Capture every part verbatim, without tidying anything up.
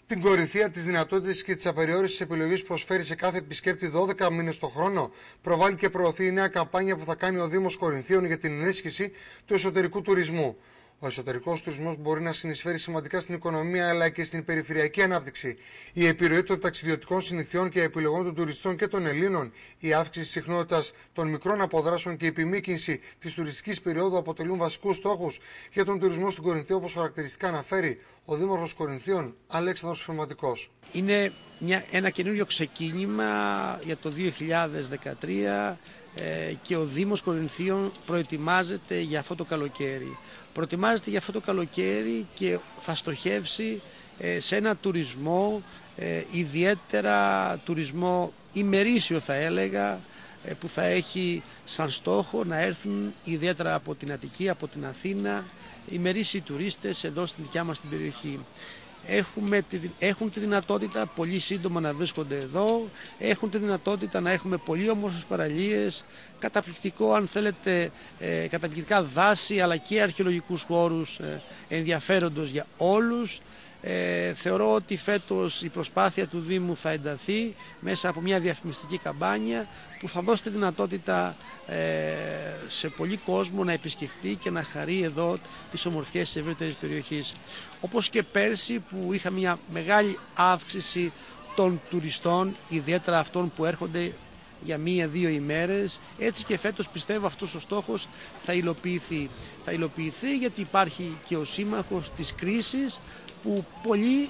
την κορυφαία, τις δυνατότητες και τις απεριόριστες επιλογές που προσφέρει σε κάθε επισκέπτη δώδεκα μήνες το χρόνο, προβάλλει και προωθεί η νέα καμπάνια που θα κάνει ο Δήμος Κορινθίων για την ενίσχυση του εσωτερικού τουρισμού. Ο εσωτερικός τουρισμός μπορεί να συνεισφέρει σημαντικά στην οικονομία αλλά και στην περιφερειακή ανάπτυξη. Η επιρροή των ταξιδιωτικών συνηθιών και επιλογών των τουριστών και των Ελλήνων, η αύξηση της συχνότητας των μικρών αποδράσεων και η επιμήκυνση της τουριστικής περίοδου αποτελούν βασικούς στόχους για τον τουρισμό στην Κορινθία, όπως χαρακτηριστικά αναφέρει ο Δήμαρχος Κορινθίων, Αλέξανδρος Πνευματικός. Είναι μια, ένα καινούριο ξεκίνημα για το δύο χιλιάδες δεκατρία ε, και ο Δήμος Κορινθίων προετοιμάζεται για αυτό το καλοκαίρι. Προετοιμάζεται για αυτό το καλοκαίρι και θα στοχεύσει ε, σε ένα τουρισμό, ε, ιδιαίτερα τουρισμό ημερήσιο θα έλεγα, ε, που θα έχει σαν στόχο να έρθουν ιδιαίτερα από την Αττική, από την Αθήνα, ημερήσιοι τουρίστες εδώ στην δικιά μας την περιοχή. Έχουμε τη, έχουν τη δυνατότητα πολύ σύντομα να βρίσκονται εδώ, έχουν τη δυνατότητα να έχουμε πολύ όμορφες παραλίες, καταπληκτικό αν θέλετε, ε, καταπληκτικά δάση αλλά και αρχαιολογικούς χώρους ε, ενδιαφέροντος για όλους. Ε, θεωρώ ότι φέτος η προσπάθεια του Δήμου θα ενταθεί μέσα από μια διαφημιστική καμπάνια που θα δώσει τη δυνατότητα ε, σε πολύ κόσμο να επισκεφθεί και να χαρεί εδώ τις ομορφιές της ευρύτερης περιοχής. Όπως και πέρσι που είχα μια μεγάλη αύξηση των τουριστών, ιδιαίτερα αυτών που έρχονται για μία-δύο ημέρες, έτσι και φέτος πιστεύω αυτός ο στόχος θα υλοποιηθεί. Θα υλοποιηθεί γιατί υπάρχει και ο σύμμαχος της κρίσης που πολύ,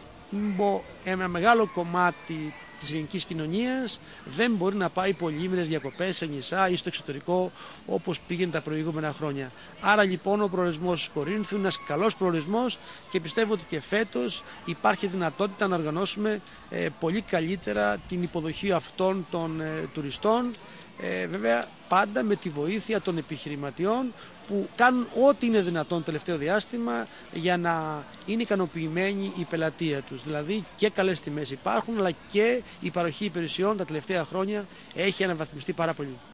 ένα μεγάλο κομμάτι της ελληνικής κοινωνίας δεν μπορεί να πάει πολύήμερες διακοπές σε νησιά ή στο εξωτερικό όπως πήγαινε τα προηγούμενα χρόνια. Άρα λοιπόν ο προορισμός της Κορίνθου είναι ένας καλός προορισμός και πιστεύω ότι και φέτος υπάρχει δυνατότητα να οργανώσουμε ε, πολύ καλύτερα την υποδοχή αυτών των ε, τουριστών, ε, βέβαια πάντα με τη βοήθεια των επιχειρηματιών που κάνουν ό,τι είναι δυνατόν τελευταίο διάστημα για να είναι ικανοποιημένη η πελατεία τους. Δηλαδή και καλές τιμές υπάρχουν, αλλά και η παροχή υπηρεσιών τα τελευταία χρόνια έχει αναβαθμιστεί πάρα πολύ.